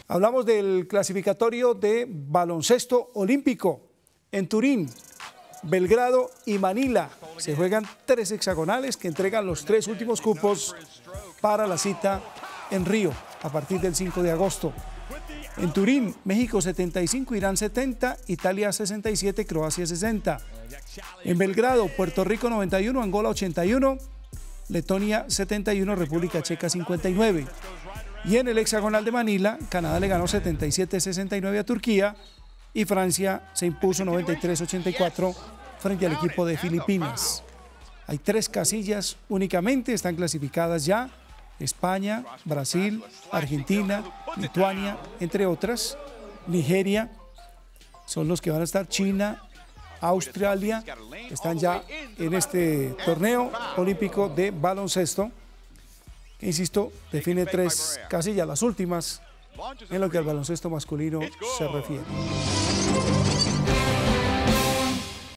Hablamos del clasificatorio de baloncesto olímpico en Turín, Belgrado y Manila. Se juegan 3 hexagonales que entregan los 3 últimos cupos para la cita en Río a partir del 5 de agosto. En Turín, México 75, Irán 70, Italia 67, Croacia 60. En Belgrado, Puerto Rico 91, Angola 81, Letonia 71, República Checa 59. Y en el hexagonal de Manila, Canadá le ganó 77-69 a Turquía y Francia se impuso 93-84 frente al equipo de Filipinas. Hay 3 casillas únicamente, están clasificadas ya: España, Brasil, Argentina, Lituania, entre otras. Nigeria son los que van a estar, China, Australia, están ya en este torneo olímpico de baloncesto, que, insisto, define 3 casillas, las últimas en lo que al baloncesto masculino se refiere.